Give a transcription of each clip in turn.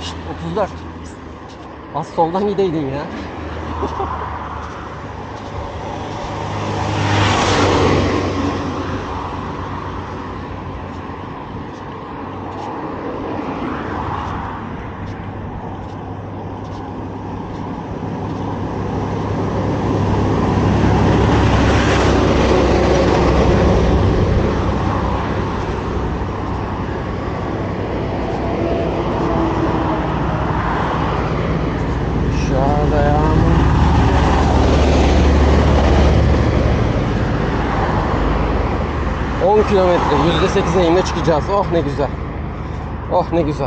Şşt, 34. Az soldan gideydin ya. Aşağıda yağmur. ...10 kilometre, %8 eğimle çıkacağız. Oh ne güzel. Oh ne güzel.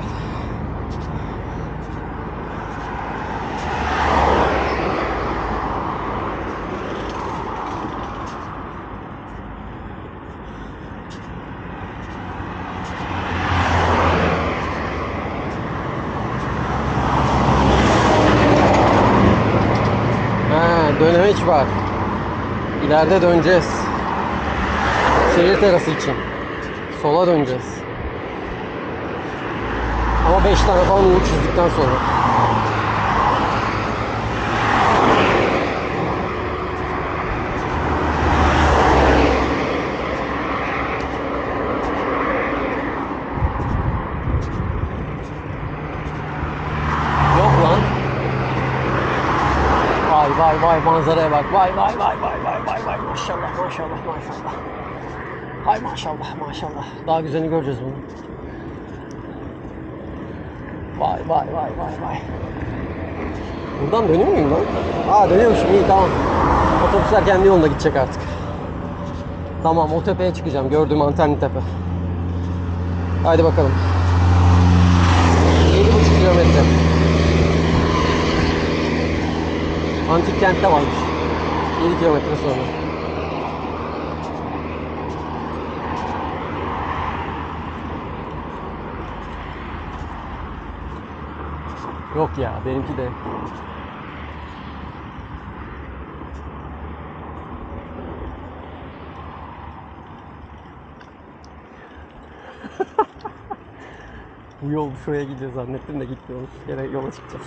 Dönemeç var. İleride döneceğiz. Şehir terası için. Sola döneceğiz. Ama 5 tane falan yol çizdikten sonra. Vay vay manzaraya bak. Vay vay vay vay vay vay vay. Maşallah maşallah maşallah. Hay maşallah maşallah. Daha güzelini göreceğiz bunu. Vay vay vay vay vay. Buradan dönüyor muyum lan? Aa dönüyormuşum, iyi tamam. Otobüsler kendi yolunda gidecek artık. Tamam, o tepeye çıkacağım. Gördüğüm antenli tepe. Haydi bakalım. 7,5 kilometre. Antik kentte varmış. 7 kilometre sonra. Yok ya, benimki de. Bu yol şuraya gidiyor zannettim de gitmiyormuş. Gene yola çıkacağız.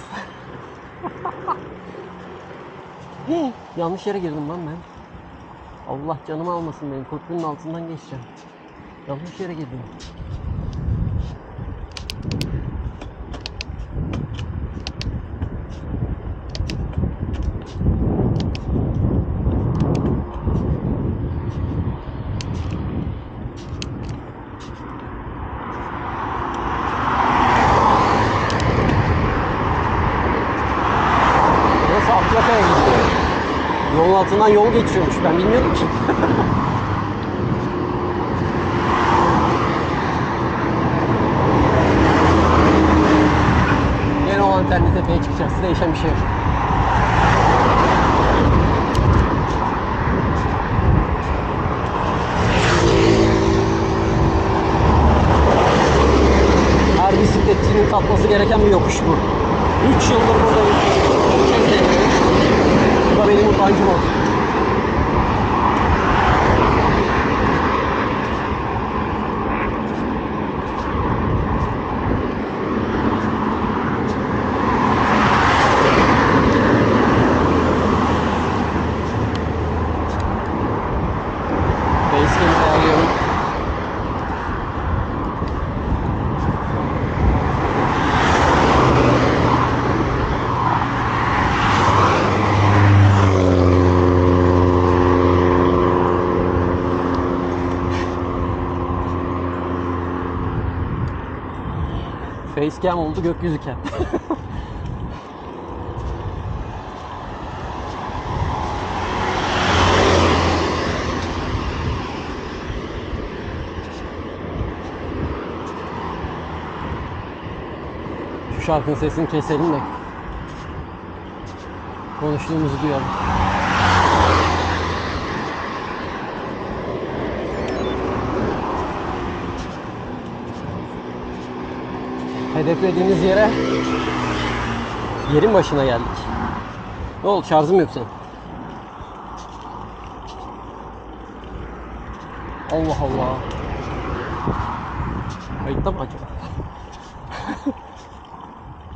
Yanlış yere girdim lan ben. Allah canımı almasın benim. Köprünün altından geçeceğim. Yanlış yere girdim. Yolun altından yol geçiyormuş. Ben bilmiyordum ki. Yine o antenli tepeye çıkacağız. Değişen bir şey yok. Her bisikletçinin tatması gereken bir yokuş bu. 3 yıldır buradayım. Bu da benim utancım oldu. Basecamp'i ayarlıyorum. Facecam oldu, gökyüzü cam. Şu şarkının sesini keselim de konuştuğumuzu duyalım. Hedeflediğimiz yerin başına geldik. Ne oldu, şarjım yok senin? Allah Allah. Kayıtta mı acaba?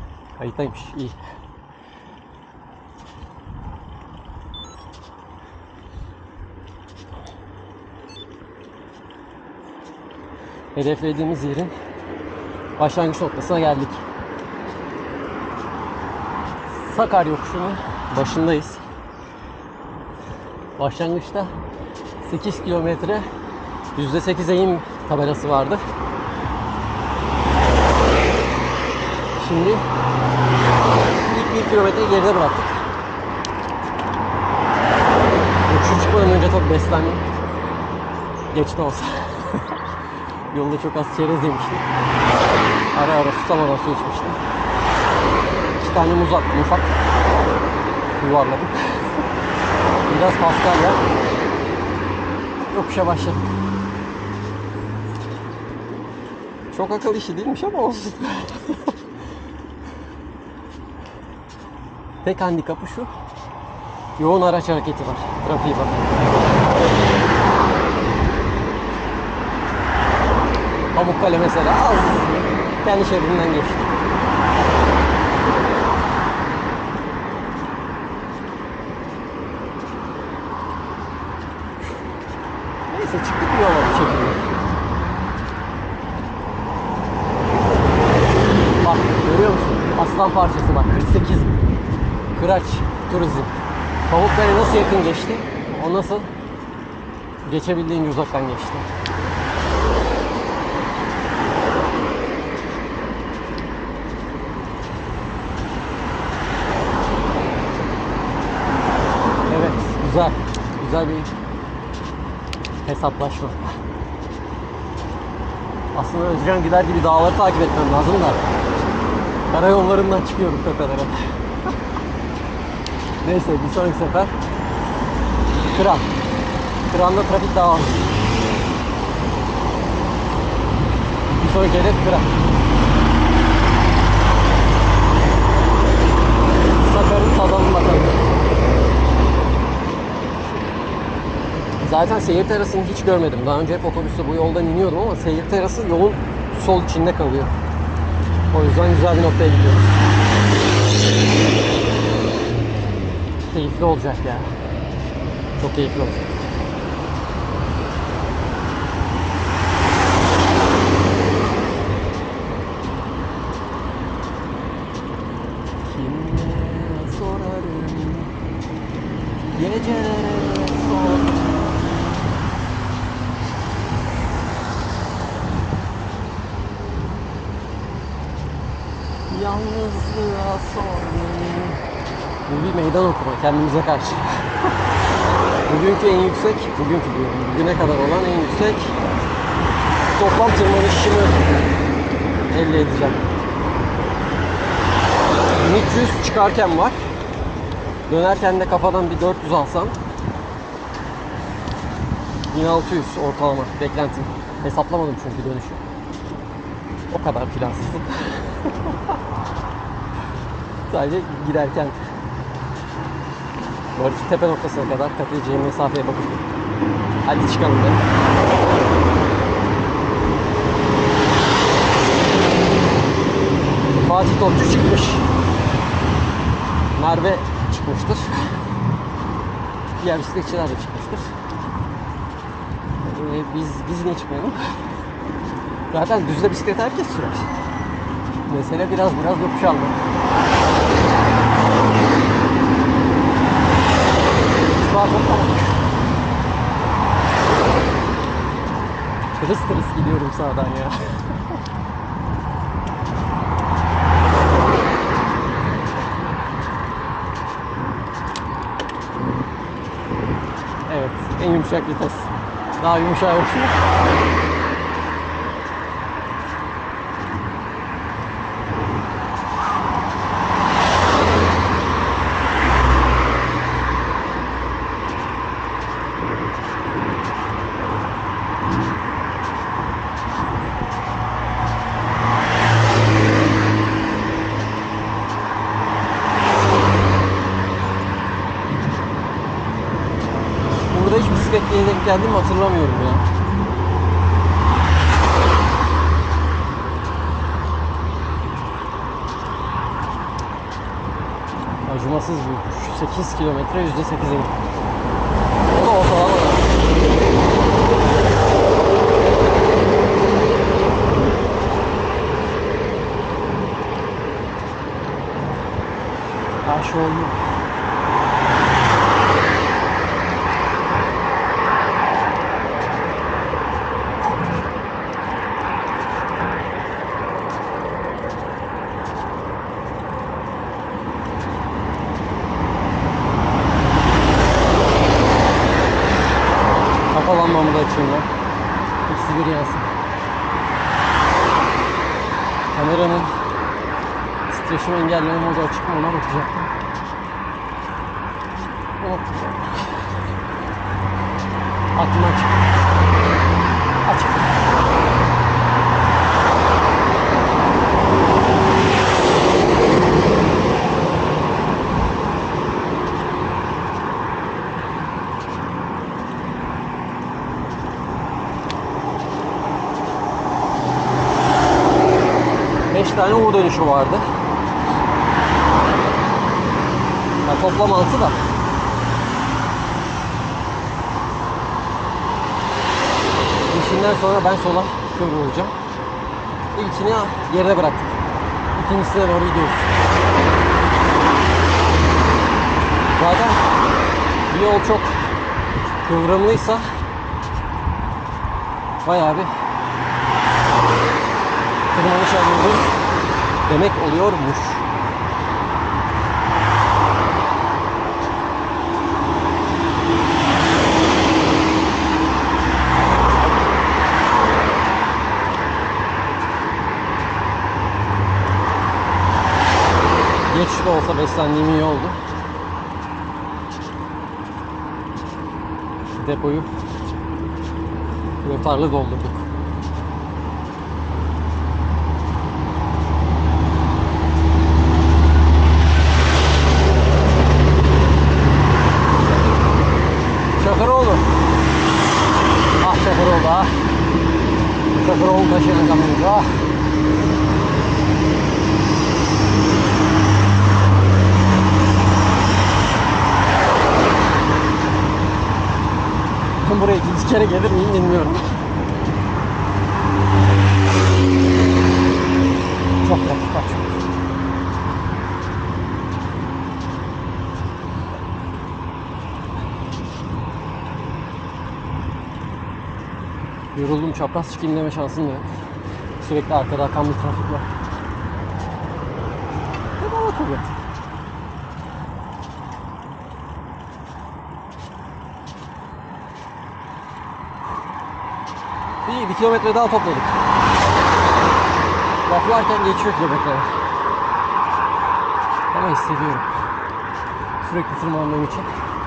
Kayıttaymış. İyi. Hedeflediğimiz yerin başlangıç noktasına geldik. Sakar yokuşunun başındayız. Başlangıçta 8 kilometre %8 eğim tabelası vardı. Şimdi ilk 1 kilometreyi geride bıraktık. Yokuşu çıkmadan önce tabii beslendim. Geç de olsa. Yolda çok az çerez yemiştim. Ara ara susamadan su içmiştim. 2 tane muz attım ufak. Yuvarladım. Biraz Paskalya. Yokuşa başladık. Çok akıl işi değilmiş ama olsun. Tek handikapı şu. Yoğun araç hareketi var. Trafiği var. Pamukkale mesela az kendi şeridinden geçti. Neyse çıktık bir yola bir şekilde. Bak görüyor musun? Aslan parçası bak 48. Kıraç turizm. Pamukkale nasıl yakın geçti? O nasıl geçebildiğince uzaktan geçti. Evet, güzel. Güzel bir hesaplaşma. Aslında Özcan gider gibi dağları takip etmem lazım da karayollarından çıkıyorum tepelere. Neyse bir sonraki sefer Kıran. Kıran'da trafik daha az. Bir sonraki hedef Kıran. Sakar'ın tadalım bakalım. Zaten seyir terasını hiç görmedim. Daha önce hep otobüste bu yoldan iniyordum ama seyir terası yolun sol içinde kalıyor. O yüzden güzel bir noktaya gidiyoruz. Keyifli olacak ya. Çok keyifli olacak. Kime sorarım? Gecelere sor. Yalnızlığa sormayın. Bu bir meydan okuma kendimize karşı. Bugünkü en yüksek, bugüne kadar olan en yüksek toplam tırmanışımı elde edeceğim. 1300 çıkarken var. Dönerken de kafadan bir 400 alsam 1600 ortalama beklentim. Hesaplamadım çünkü dönüşü. O kadar plansızlık. Sadece giderken Barış'ın tepe noktasına kadar kat edeceğim mesafeye bakıp hadi çıkalım dedim. Fatih Topçu çıkmış. Merve çıkmıştır. Diğer bisikletçiler de çıkmıştır. Biz niye çıkmayalım? Zaten düzde bisiklet herkes sürer. Mesele biraz yokuş almak. Tırıs gidiyorum sağdan ya. Evet, en yumuşak vites. Daha yumuşak yok. Burada hiç bisikletle denk geldiğimi hatırlamıyorum ya. Acımasız bir yokuş. 8 kilometre %8'e gittim. O da ortalama. Taş oldu. Kafalanmamı da açayım lan. İkisi bir yansın. Kameranın titreşim engelleme modu açık mı, ona bakacaktım. Hop. Aklım açık. Açık. Beş tane U dönüşü vardı. Ya toplam 6 da. İlkinden sonra ben sola kıvrılacağım. İlkini geride bıraktık. İkincisine doğru gidiyoruz. Zaten bir yol çok kıvrımlıysa bayağı bir tırmanış alıyoruz demek oluyormuş. Geç de olsa beslendiğim iyi oldu. Depoyu rötarlı doldurduk. Çakıroğlu. Ah Çakıroğlu ah. Çakıroğlu taşıyan kamyoncu ah. Buraya ikinci kere gelir miyim bilmiyorum. Çok trafik var. Yoruldum, çapraz çıkayım deme şansım da yok. Sürekli arkada akan bir trafik var. Bedava tur yaptım. İyi, 1 kilometre daha topladık. Laflarken geçiyor kilometreler. Ama hissediyorum. Sürekli tırmandığım için.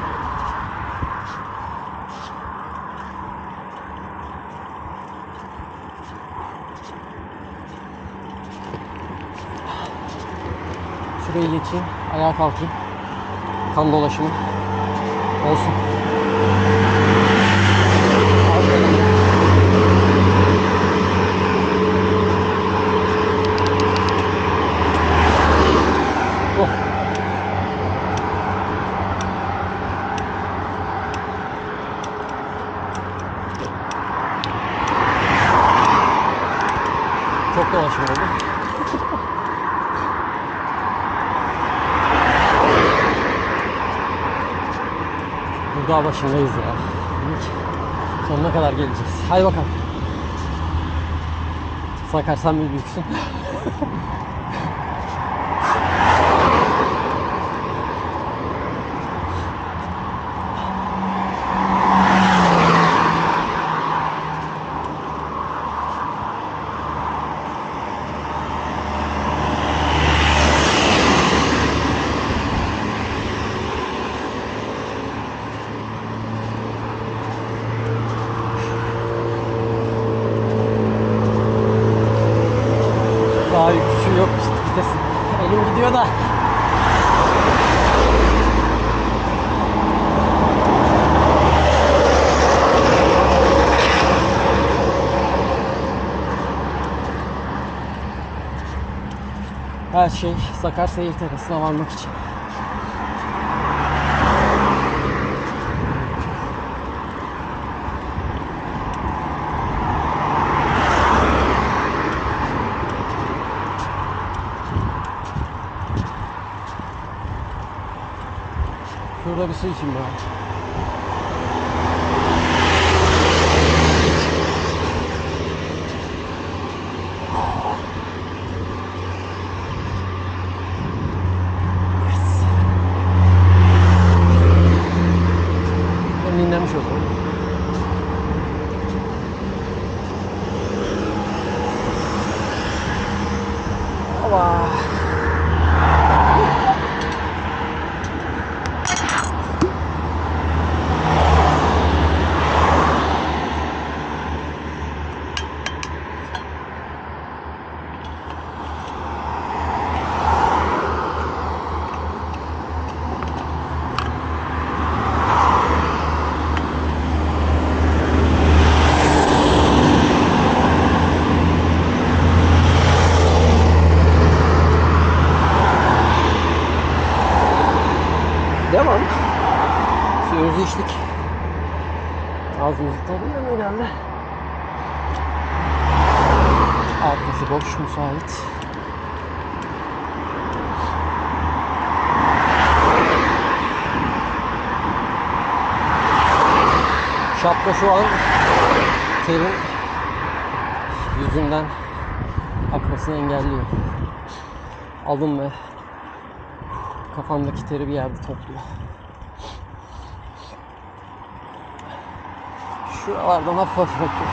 Şurayı geçeyim, ayağa kalkayım. Kan dolaşımı olsun. Oh. Çok dolaşım oldu. Dağ başındayız ya. Sonuna kadar geleceğiz. Hadi bakalım. Sakar sen mi büyüksün? Daha küçüğü yok işte vites. Elim gidiyor da. Her şey Sakar Seyir Terası'na varmak için. Şurada bir su içeyim ben. Ben dinlenmiş oldum. Hava. Devam. Suyumuzu içtik. Ağzımızı tadıyla geldi. Arkası boş, müsait. Şapka şu an terin yüzünden akmasını engelliyor. Alın ve kafamdaki teri bir yerde topluyor. Şuralardan hafif hafif akıyor.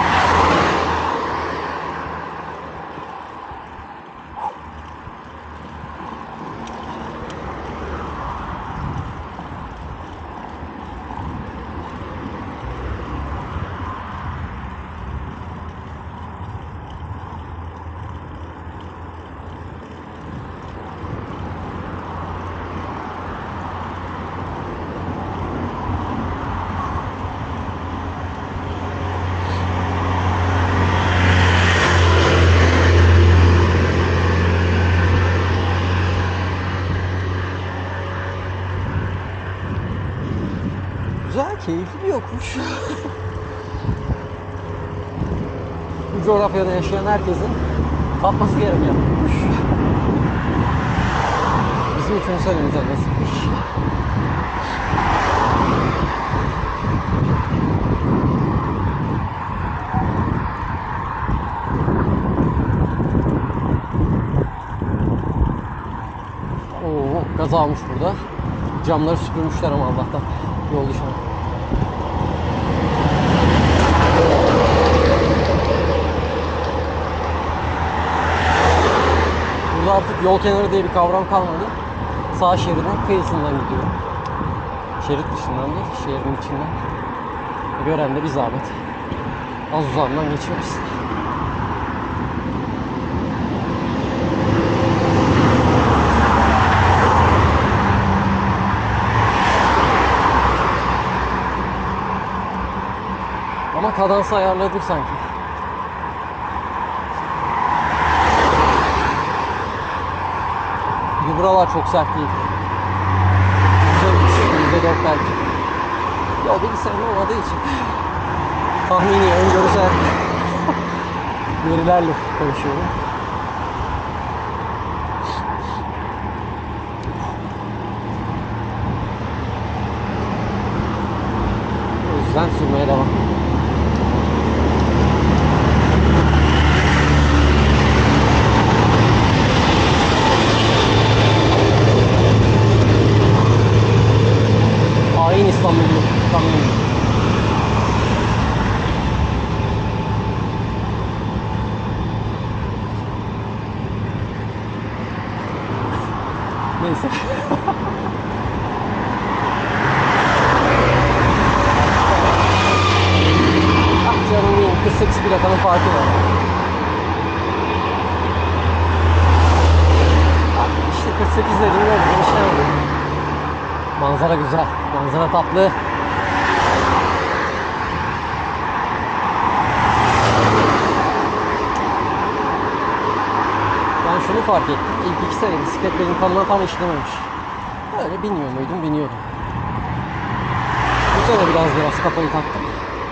Güzel, keyifli bir yokuş. Bu coğrafyada yaşayan herkesin tatması gereken yokuş. Bizim için söylememize nasipmiş. Oo, gaz almış burada. Camları süpürmüşler ama Allah'tan. Yol dışarı. Burada artık yol kenarı diye bir kavram kalmadı. Sağ şeridin kıyısından gidiyor. Şerit dışından değil, şehrin içinden. Gören de bir zahmet. Az uzağından geçiyoruz. Ama kadansı ayarladım sanki. Bir buralar çok sert değil. %4 belki. Yol bilgisayarım olmadığı için tahmini, öngörüsel verilerle konuşuyorum. O yüzden sürmeye devam. Hain İstanbul'u tanımıyorum. Neyse. Ah canım benim, 48 plakanın farkı var. İşte 48 dediğim oldu, genişlemedim. Manzara güzel, manzara tatlı. Ben şunu fark ettim, ilk 2 sene bisiklet benim kanıma tam işlememiş. Öyle bilmiyor muydum, biniyordum. Bu sene biraz kafayı taktım.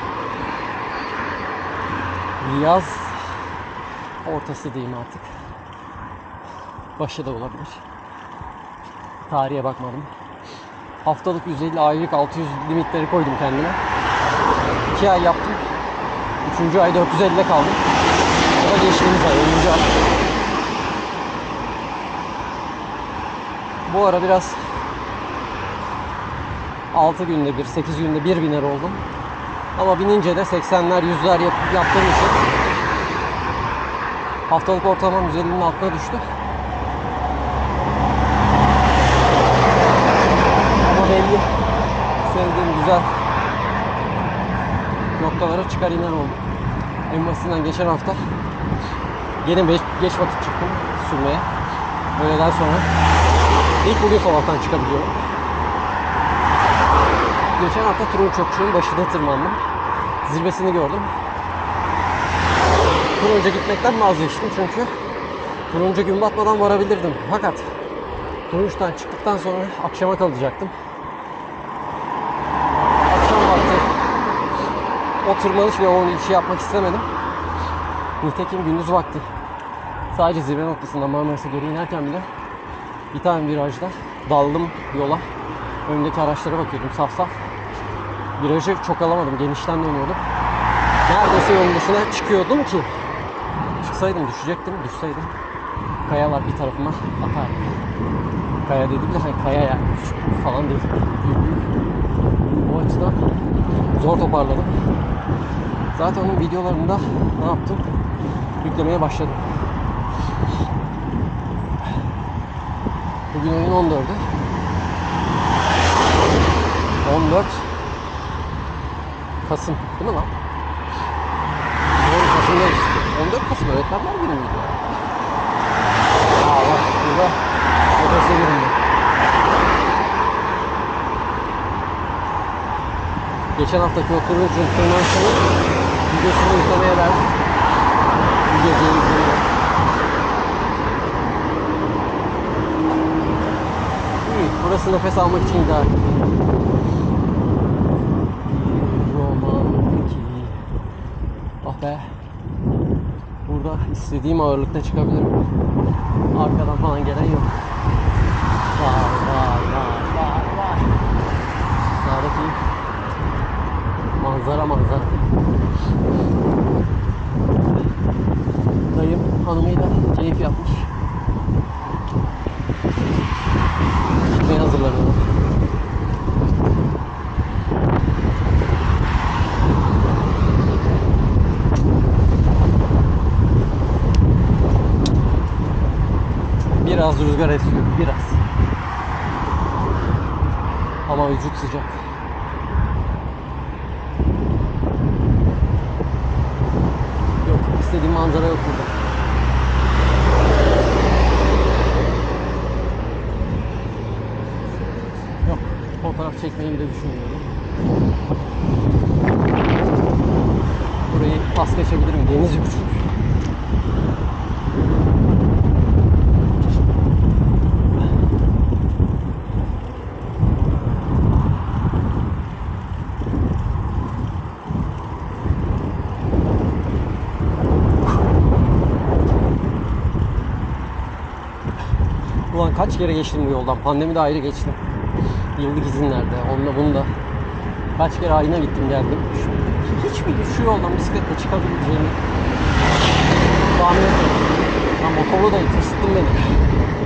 Yaz ortası diyeyim artık. Başı da olabilir. Tarihe bakmadım. Haftalık 150, aylık 600 limitleri koydum kendime. 2 ay yaptım. 3. ay 450'de kaldım. O da geçtiğimiz ay 10. ay. Bu ara biraz 6 günde bir, 8 günde bir biner oldum. Ama binince de 80'ler, 100'ler yaptığım için haftalık ortalamam 150'nin altına düştü. Ama belli sevdiğim güzel noktalara çıkar iner oldum. En basitinden geçen hafta yine geç vakit çıktım sürmeye. Öğleden sonra. İlk bugün sabahtan çıkabiliyorum. Geçen hafta Turunç Yokuşu'nun başına tırmandım. Zirvesini gördüm. Turunç'a gitmekten vazgeçtim çünkü Turunç'a gün batmadan varabilirdim. Fakat Turunç'tan çıktıktan sonra akşama kalacaktım. Akşam vakti o tırmanış ve o işi yapmak istemedim. Nitekim gündüz vakti sadece zirve noktasından Marmaris'e geri inerken bile bir tane virajda daldım yola. Önümdeki araçlara bakıyordum saf saf. Virajı çok alamadım. Genişten dönüyordum. Neredeyse yolun dışına çıkıyordum ki çıksaydım düşecektim. Düşseydim kayalar bir tarafıma atardı. Kaya dediğim de kaya yani. Küçük falan değil. O açıdan zor toparladım. Zaten onun videolarında ne yaptım? Yüklemeye başladım. Bugün oyun 14'ü. 14 Kasım değil mi lan? Doğru Kasım'dayız. 14 Kasım Öğretmenler Günü müydü? Aa bak burada otobüse girildi. Geçen haftaki o Turunç'un tırmanışını videosunu yüklemeye verdim. Bu gece yükleniyor. İyi, burası nefes almak için ideal. Ah be. Burada istediğim ağırlıkta çıkabilirim. Arkadan falan gelen yok. Vay. Sağdaki manzara. Dayım hanımıyla keyif yapmış. Gitmeye hazırlanıyorum. Biraz rüzgar esiyor, biraz. Ama vücut sıcak. Yok, istediğim manzara yok burada. Yok, fotoğraf çekmeyi bile düşünmüyorum. Burayı pas geçebilirim, deniz yok çünkü. Ulan kaç kere geçtim bu yoldan. Pandemide ayrı geçtim. Yıllık izinlerde. Onunla bunu da. Kaç kere ayına gittim geldim. Hiçbir şu yoldan bisikletle çıkabileceğimi tahmin etmedim. Ben motorlu da tırsıttım beni.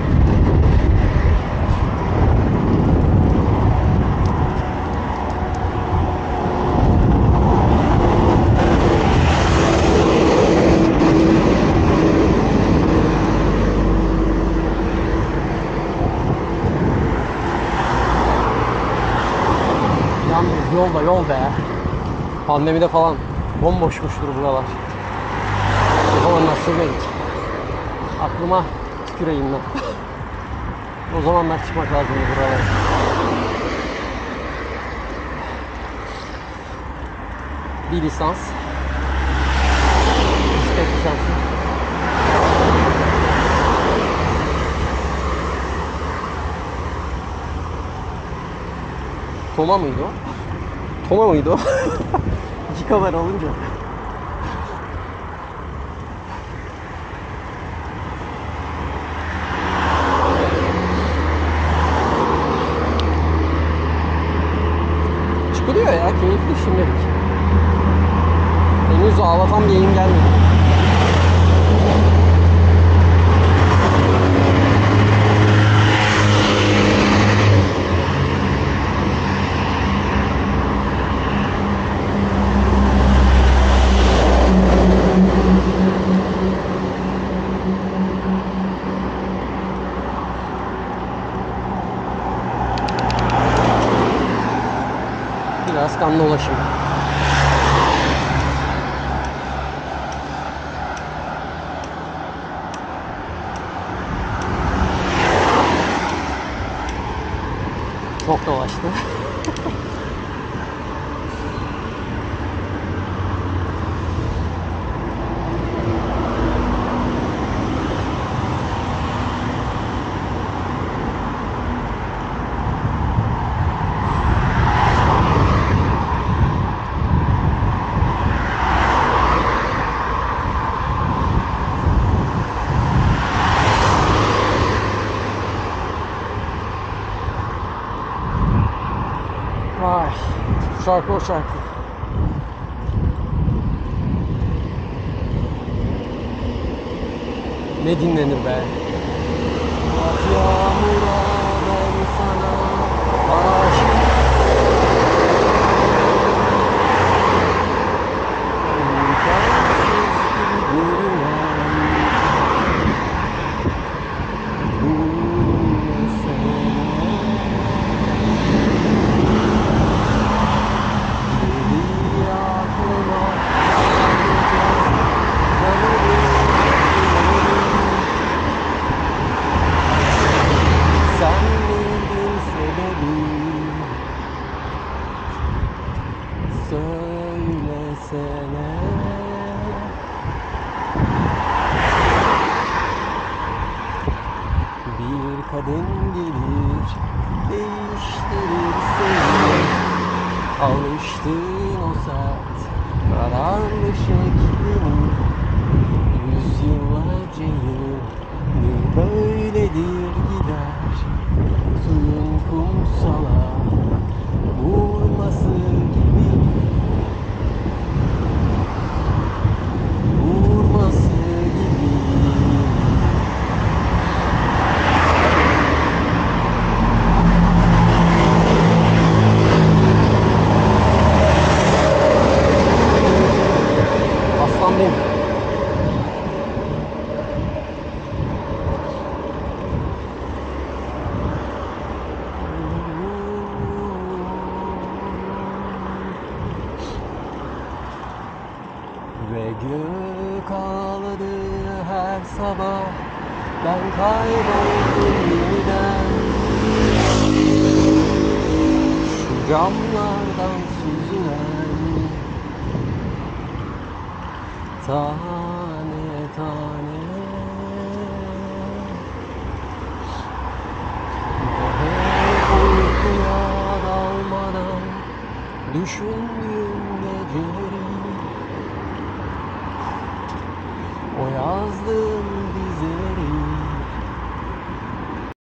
Yol be. Pandemide falan bomboşmuştur buralar. O zamanlar sürmedik. Aklıma tüküreyim ben. O zamanlar çıkmak lazımdı buralara. Bir lisans. Bisiklet lisansı. Toma mıydı o? Toma mıydı o? İki kamera olunca. Sarıyor ya, keyifli şimdilik. Henüz ağlatan bir yayın gelmedi. Biraz kanlı ulaşım. Çok dolaştı. Vay, şarkı o şarkı. Ne dinlenir be. Bak yağmura ben sana aşık. Söylesene. Bir kadın gelir, değiştirir seni. Alıştığın o sert, kararlı şeklini. Yüzyıllarca yıl böyledir gider. Suyun kumsala vurması gibi. Aslan benim. Ve gök ağladı her sabah, ben kayboldum yeniden. Şu camlardan süzülen tane tane. Ve uykuya dalmadan düşündüğüm geceleri, o yazdığı